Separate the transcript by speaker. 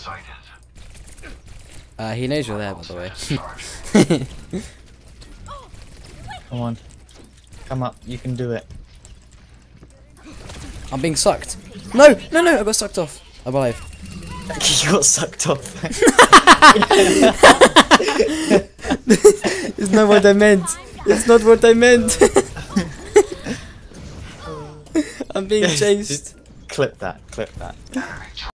Speaker 1: He knows you're there, by the way.
Speaker 2: Come on. Come up, you can do it.
Speaker 1: I'm being sucked. No, no, no, I got sucked off. I'm alive.
Speaker 2: You got sucked off.
Speaker 1: It's not what I meant. It's not what I meant. I'm being chased.
Speaker 2: Clip that, clip that.